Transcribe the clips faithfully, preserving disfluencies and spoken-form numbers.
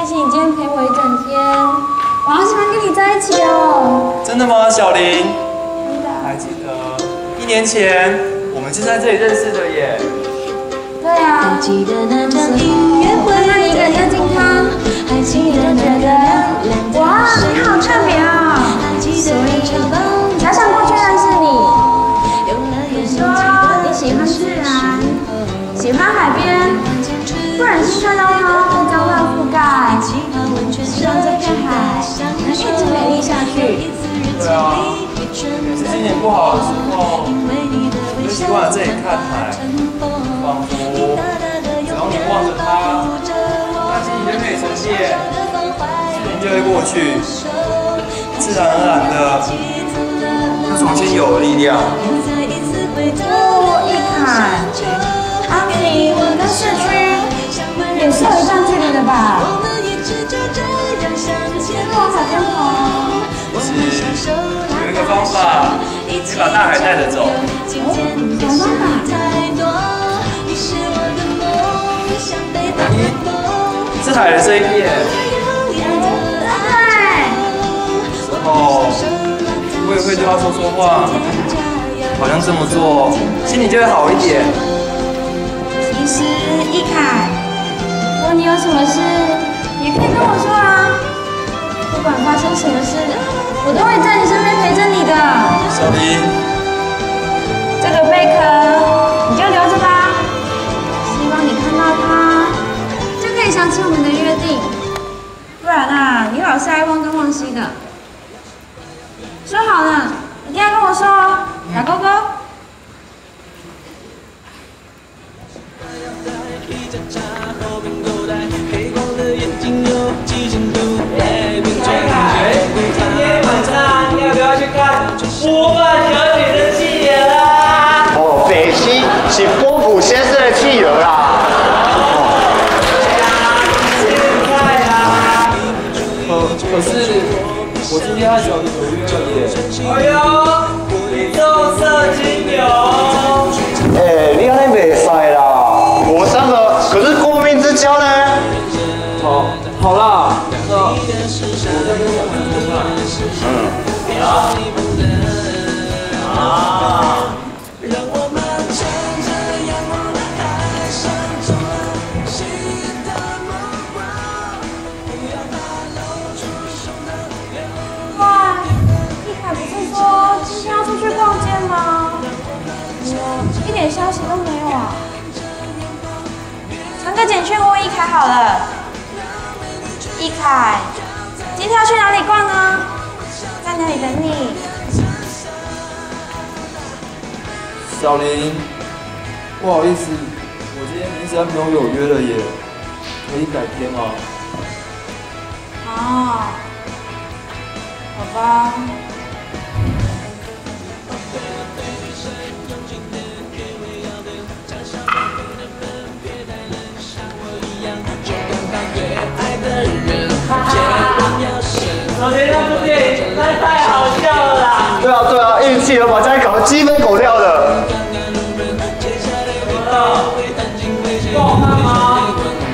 谢你今天陪我一整天，我好喜欢跟你在一起哦。 真的吗，小林？ 真的。 还记得一年前我们是在这里认识的耶。 对啊。那时候我看到你一个人在进汤，心里就觉得哇，你好特别啊。所以才想过去认识你。你说你喜欢自然，喜欢海边，不忍心看到它被脏乱覆盖，希望这片海能一直美丽下去。 对啊，每次心情不好的时候，我就习惯在这里看海，仿佛只要你望着它，那心情就可以沉淀，事情就会过去，自然而然的就重新有了力量。 哦，一凯，阿平跟市区也是有一段距离的吧？往海边跑。 是有一个方法，可以把大海带着走。 哦，什么方法？ 是海的这一面。然后我也会对他说说话，好像这么做心里就会好一点。 其实一凯，如果你有什么事，也可以跟我说啊。不管发生什么事，我都会在你身边陪着你的。 小林， 这个贝壳你就留着吧，希望你看到它，就可以想起我们的约定。不然啊，你老是爱忘东忘西的。说好了，一定要跟我说哦，打勾勾。 五万小姐的汽油啦！ 哦，北西是波普先生的汽油啦。 现在啦。可可是我今天和小林有约了耶。哎呦，宇宙色精油。 哎，你安尼袂使啦，我们三个可是过命之交呢。 好，好啦，那我再跟小林说看。嗯。啊。啊！让我们乘着阳光的海上做新的梦幻，不要怕露出胸的流。 哇，一凯不是说今天要出去逛街吗？怎么一点消息都没有啊？传个简讯问一凯好了。一凯，今天要去哪里逛呢？在哪里等你？ 小林，不好意思，我今天临时和朋友有约了耶，可以改天吗？ 哦，好吧。 昨天那部电影那太好笑了啦！ 对啊对啊，运气了把家里搞得鸡飞狗跳的。 不好看吗？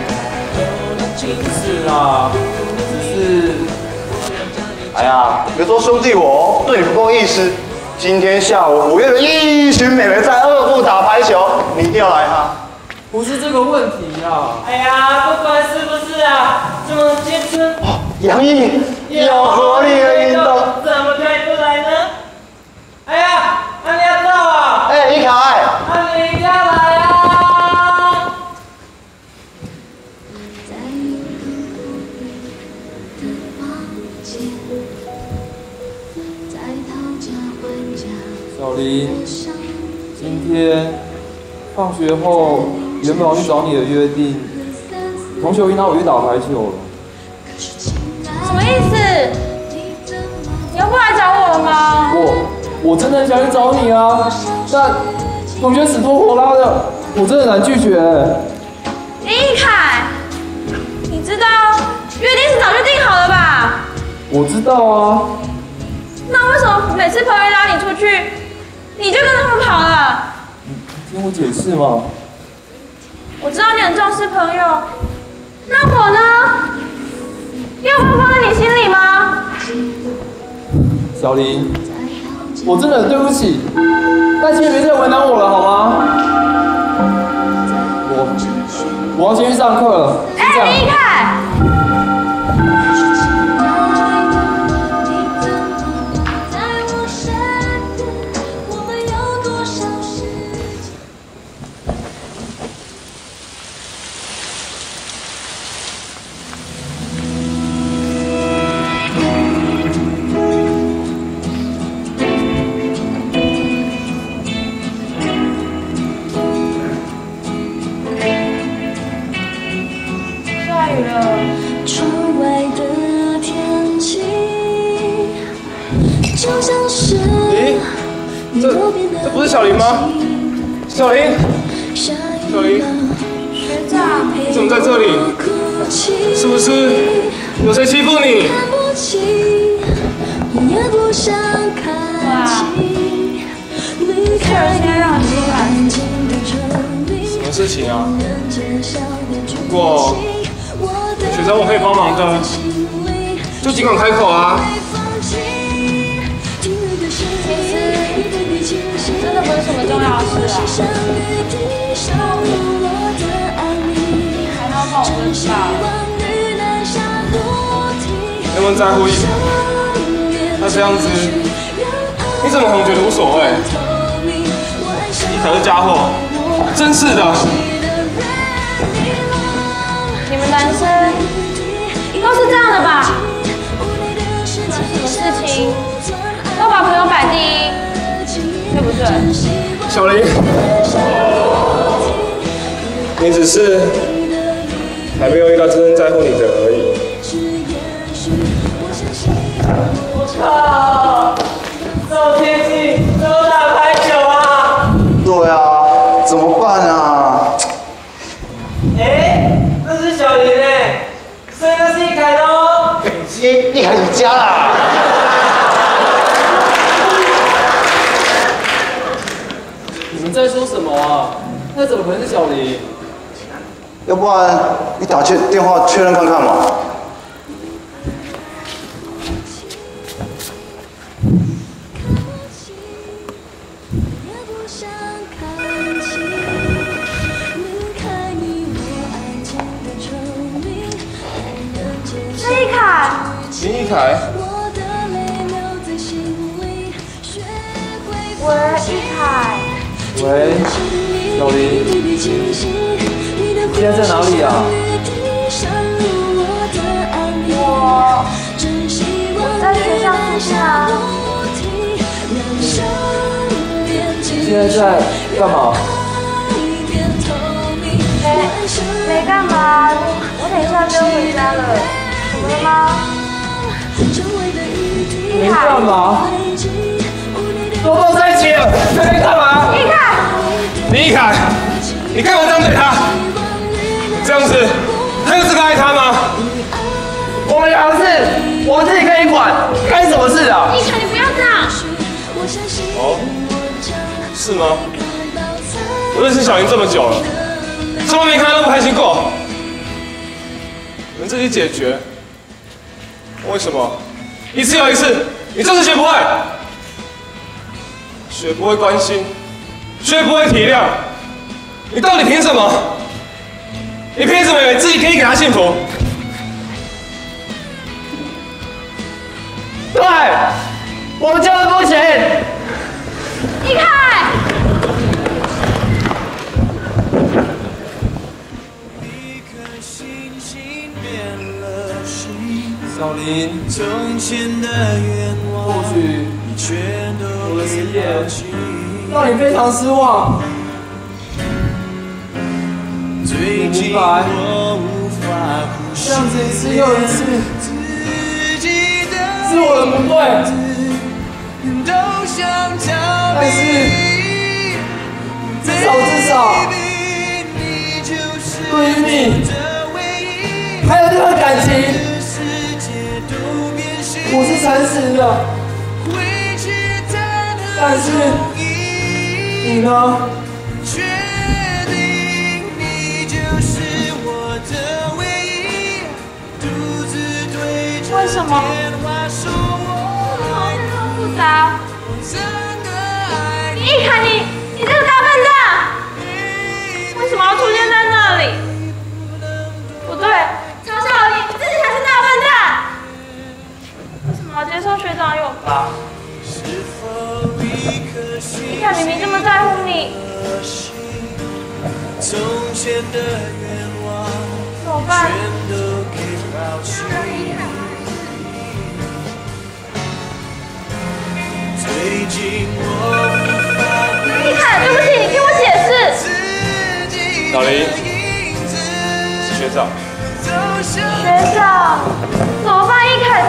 是啊，只是， 哎呀，别说兄弟我对你不够意思。今天下午我约了一群美眉在二部打排球，你一定要来哈。 不是这个问题呀。 哎呀，不管是不是啊，这么青春、 洋溢、有活力的运动， 怎么可以不来呢？哎呀，那你要到啊！ 哎，一凯， 那你一定要来啊！ 小林，今天放学后原本要去找你的约定，同学引导我去打排球了。 什么意思？你又不来找我了吗？ 我我真的很想去找你啊，但同学死拖活拉的，我真的难拒绝。 一凯，你知道约定是早就定好了吧？ 我知道啊。 那为什么每次朋友一拉你出去，你就跟他们跑了？ 听我解释嘛。 我知道你很重视朋友，那我呢？ 你有放在你心里吗？ 小林，我真的很对不起，但请你别再为难我了，好吗？我我要先去上课了。 哎，离开！ 窗外的天气，就像是咦，这这不是小林吗？小林，小林， 学长， 你怎么在这里？是不是有谁欺负你？ 哇，这人先让你进来。 什么事情啊？不过学长，我可以帮忙的，就尽管开口啊。 其实真的不是什么重要的事啊。还好帮我问到了。 那么在乎一点，那这样子，你怎么可能觉得无所谓？你可是家伙，真是的。 你们男生都是这样的吧？什么事情都把朋友摆第一，对不对？ 小林，你只是还没有遇到真正在乎你的而已。 我靠！这种天气怎么打排球啊？ 对啊，怎么办啊？ 哎，那是小林哎，所以那是一凯的哦。 一一海你家啦！ 你们在说什么啊？那怎么可能是小林？ 要不然你打确电话确认看看嘛。 是一凯。 林一凯， 喂，一凯。 喂，小林，现在在哪里啊？ 我我在学校附近啊。 你现在在干嘛？ 没没干嘛，我等一下就回家了。怎么了吗？ 没干嘛？都抱在一起了，在那干嘛？ 一凯。 林一凯，你干嘛这样对他？这样子，他有资格爱他吗？ 我们两个事，我自己可以管，干什么事啊？ 一凯，你不要这样。 哦，是吗？我认识小林这么久了，从来没看他那么开心过。你们自己解决。为什么？一次又一次，你就是学不会，学不会关心，学不会体谅，你到底凭什么？你凭什么以为自己可以给他幸福？ 对，我们就是不行。 一凯。 小林，或许我的失言让你非常失望。你明白，这样子一次又一次，是我的不对。但是，至少至少，对于你，还有这段感情。我是诚实的，但是你呢？ 确定你就是我的唯一，独自对什么？复杂。一凯，你你这个大笨蛋，为什么要出现在那里？不对，曹小林，你自己才是大笨蛋。为什么要接受学长拥抱？一凯明明这么在乎你。怎么办？一凯，对不起，你听我解释。 小林，是学长。 学长，怎么办？一凯他……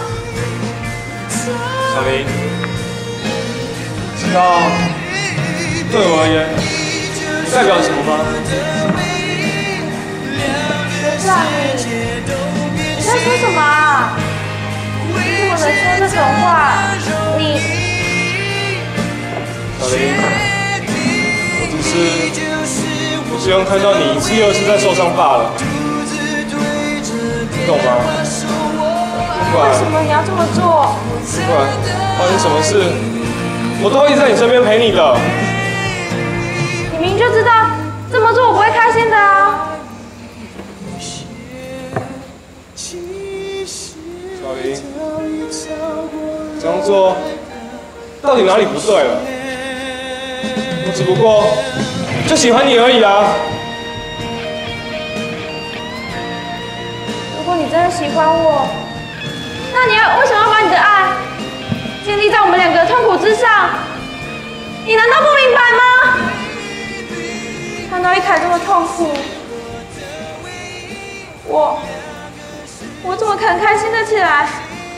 小林，知道对我而言代表什么吗？ 学长，你你在说什么啊？你怎么能说这种话？你…… 小林，我只是不希望看到你一次又一次在受伤罢了，你懂吗？不管为什么你要这么做？ 不管发生什么事，我都会一直在你身边陪你的。 你明明就知道这么做我不会开心的啊！ 小林，这样做到底哪里不对了？我只不过就喜欢你而已啦。 如果你真的喜欢我，那你要为什么要把你的爱建立在我们两个的痛苦之上？你难道不明白吗？看到一凯这么痛苦，我我怎么可能开心得起来？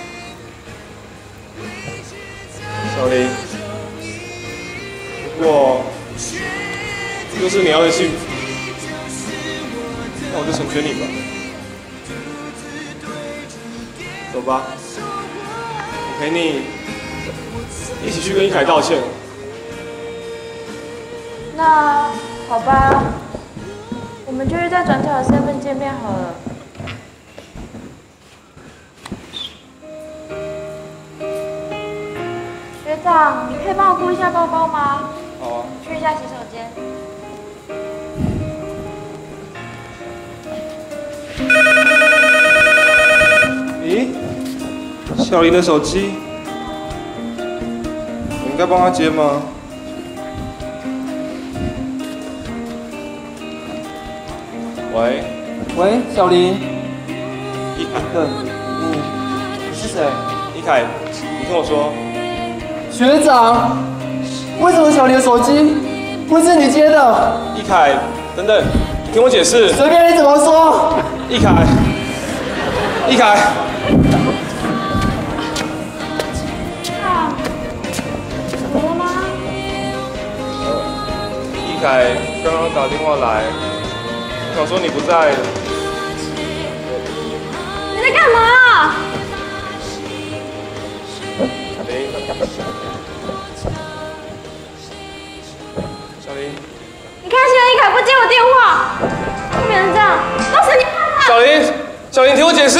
小林，如果这就是你要的幸福，那我就成全你吧。走吧，我陪你一起去跟一凯道歉。 那好吧，我们就是在转角的 seven 见面好了。学长，你可以帮我顾一下包包吗？ 好啊。 去一下洗手间。 咦，小林的手机，我应该帮他接吗？喂， 喂，小林， 一凯， 对，你你是谁？ 一凯，你听我说， 学长，为什么小林的手机会是你接的？ 一凯，等等，听我解释。 随便你怎么说。 一凯，一凯， 怎么了吗？ 一凯刚刚打电话来，想说你不在。 你在干嘛？ 小林，小林， 你看现在一凯不接我电话，不能这样，都是你害的。 小林，小林，听我解释。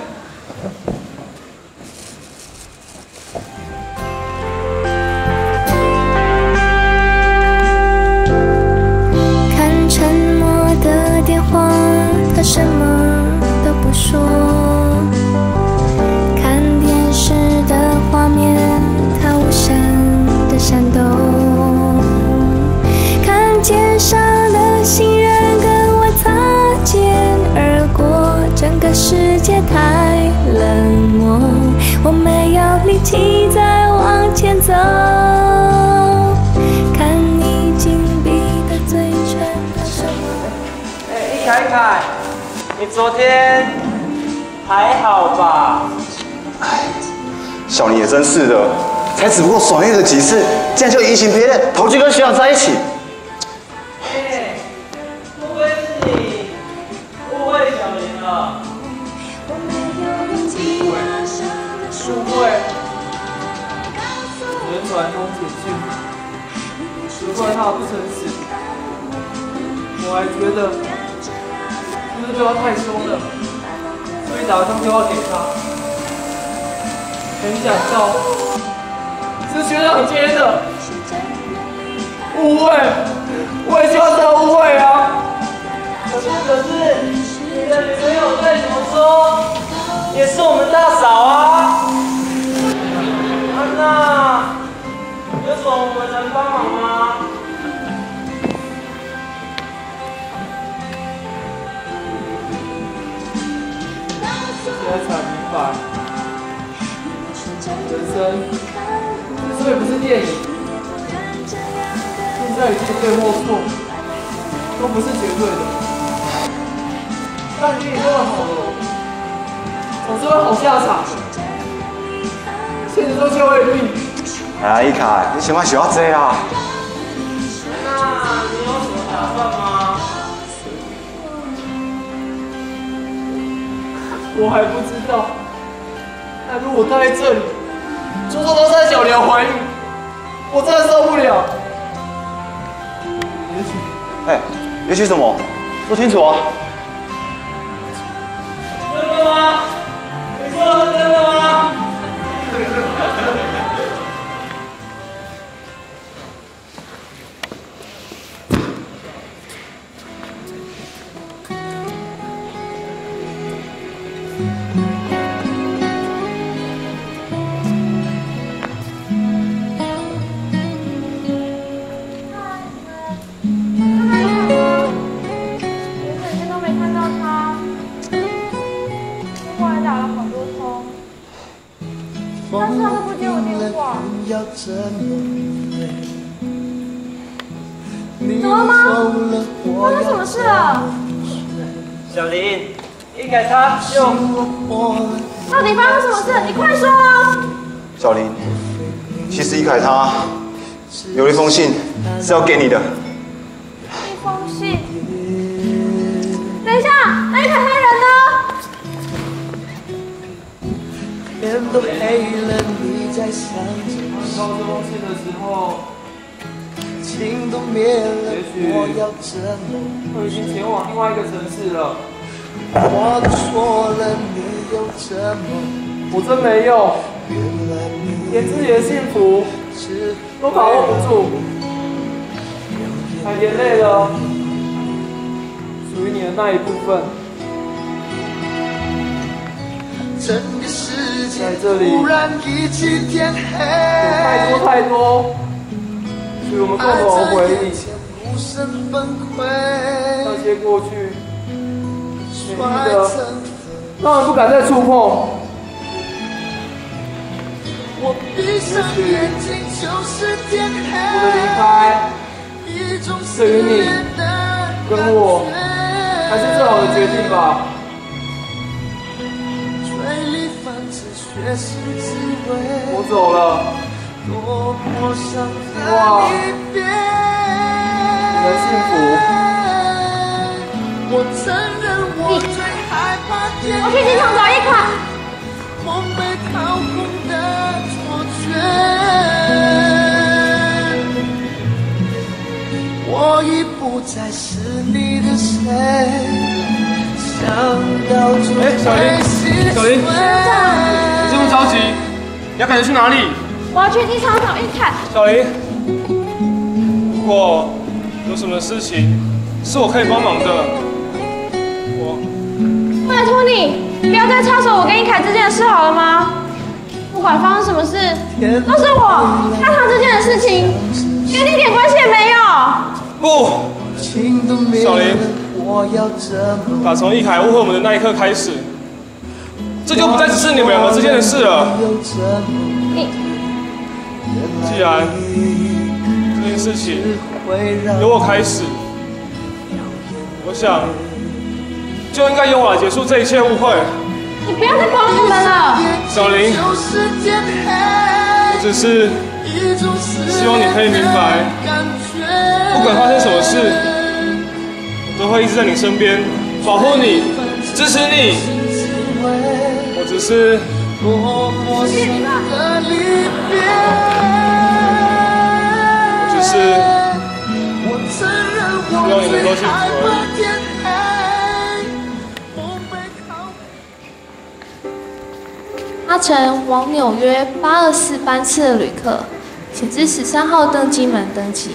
看沉默的电话，他什么都不说。看电视的画面，它无声的闪动。看街上的行人跟我擦肩而过，整个世界太冷漠，我没有力气再往前走。看你紧闭的嘴唇，它什么？ 哎，一凯一凯，你昨天还好吧？ 小林也真是的，才只不过爽约了几次，竟然就移情别恋，跑去跟学长在一起。 哎，会不会是你误会小林了？误会？误会？昨天传通简讯，只怪他不诚实，我还觉得是不是对他太凶了，所以打了通电话给他。 很想到，是学长接的，误会，我也希望他误会啊。可是可是，你的女朋友再怎么说，也是我们大嫂啊。安娜，有什么我们能帮忙吗？现在才明白，人生之所以不是电影，现在已经对或错都不是绝对的。但你也做得好了，总是会好下场。现实中却未必。 哎呀，一凯，你想法想要这啊？ 那你有什么打算吗？我还不知道。但如果待在这里，周周都在小寮怀孕，我真的受不了。也许， 哎，也许什么？说清楚啊！ 真的吗？你说的是真的吗？ 怎么了吗？发生什么事了？ 小林，一改他就…… 到底发生什么事？你快说啊！ 小林，其实一凯他有一封信是要给你的。 一封信？等一下，那一凯他人呢？ 天都黑了，你在想着收这封信的时候，情都灭了，我要怎么？我已经前往另外一个城市了。我错了，你又怎么？我真没用，连自己的幸福都把握不住，还连累了属于你的那一部分。在这里有太多太多属于我们共同的回忆，那些过去美丽的让人不敢再触碰。也许我的离开对于你跟我还是最好的决定吧。我走了，希望你能幸福。 你，我去机场找一凯。 我已不再是你的谁。哎，小林，小林，你这么着急，你要赶着去哪里？ 我要去机场找一凯。 小林，如果有什么事情是我可以帮忙的，我拜托你不要再插手我跟一凯之间的事好了吗？不管发生什么事，都是我跟他之间的事情，跟你一点关系也没有。 不，小林，打从一凯误会我们的那一刻开始，这就不再只是你们两个之间的事了。 你， 既然这件事情由我开始，我想就应该由我来结束这一切误会。 你不要再管我们了， 小林，我只是希望你可以明白，不管发生什么事，我都会一直在你身边，保护你，支持你。我只是谢谢你吧。 我只是希望你能够幸福而已。 啊， 搭乘往纽约八二四班次的旅客，请至十三号登机门登机。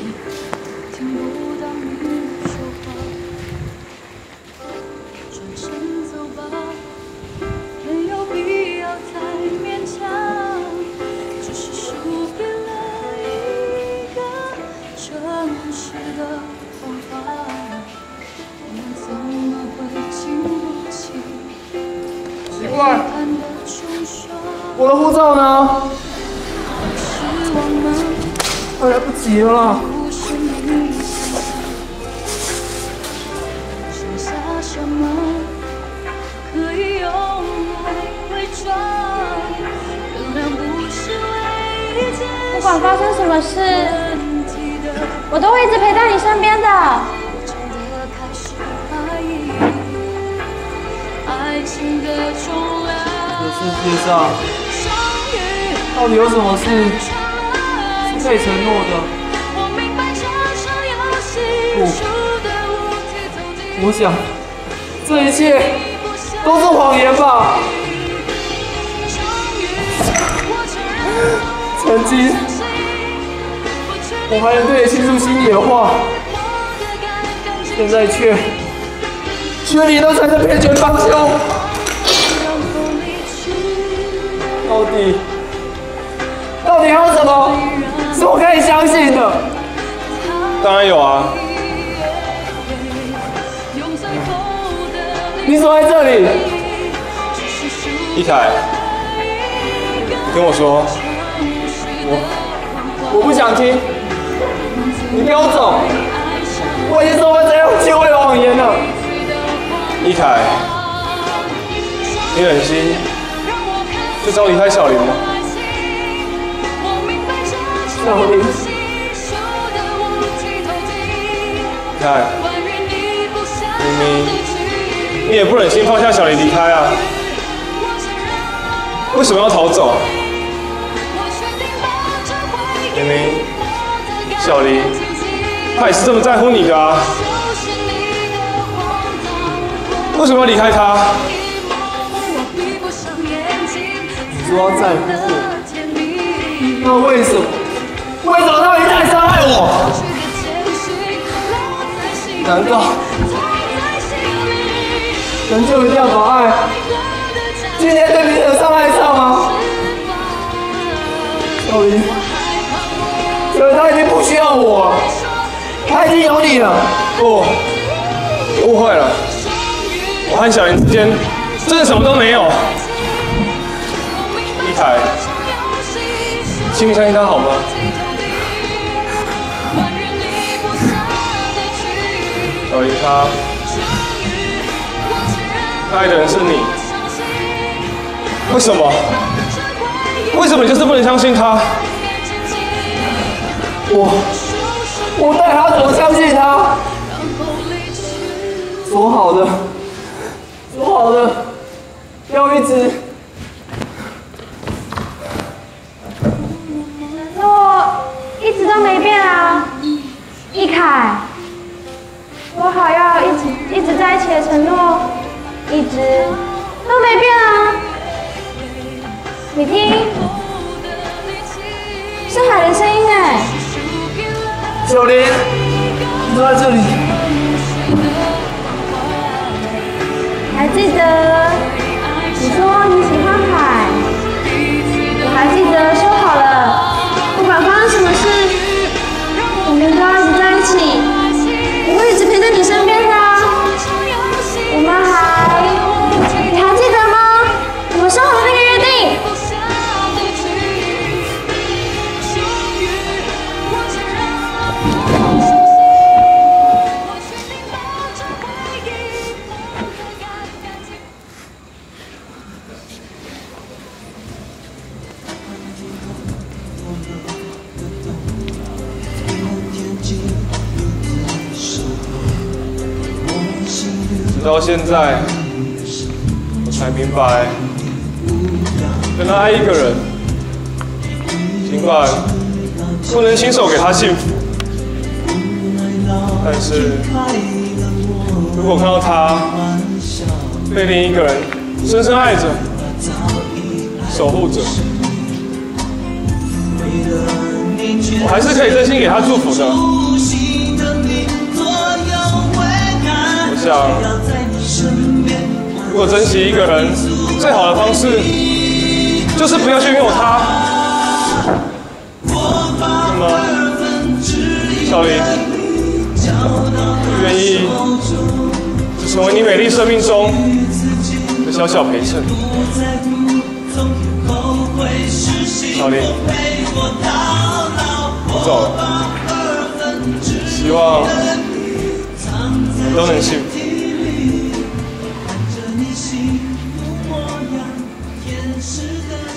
奇怪，我的护照呢？快来不及了啦！ 不管发生什么事，我都会一直陪在你身边的。 这世界上到底有什么事是可以承诺的？不，我想这一切都是谎言吧。曾经我还能对你倾诉心里的话，现在却却你都成了骗钱帮凶。到底到底还有什么是我可以相信的？ 当然有啊。 你锁在这里， 一凯，你跟我说， 我我不想听，你给我走！我已经受过这样轻微的谎言了。 一凯，你忍心就这样离开小林吗？ 小林， 你看，明明你也不忍心放下小林离开啊，为什么要逃走？明明小林他也是这么在乎你的啊，为什么要离开他？ 你说要在乎我，那为什么？为什么他会这样伤害我？难道人就一定要把爱今天对彼此的伤害上吗？小林，小林他已经不需要我了，他已经有你了。 不，误会了，我和小林之间真的什么都没有。一凯，请你相信他好吗？小林他，他爱的人是你，为什么？为什么你就是不能相信他？ 我，我对他怎么相信他？说好的，说好的，要一直。 承诺一直都没变啊，一凯，说好要一直一直在一起的承诺，一直都没变啊。你听，是海的声音哎。 小林，你都在这里。 还记得你说你喜欢海，我还记得说好了，不管发生什么事，我们都要一直在一起，我会一直陪在你身边的啊。我们还，你还记得吗？我们说好的那个约定。 直到现在，我才明白，原来爱一个人，尽管不能亲手给他幸福，但是如果看到他被另一个人深深爱着， 守护者。我还是可以真心给他祝福的。我想，如果珍惜一个人，最好的方式就是不要去拥有他。那么，小林，我愿意只成为你美丽生命中的小小陪衬。小林，我走了，希望你都能幸福。 看着你幸福模样，天使的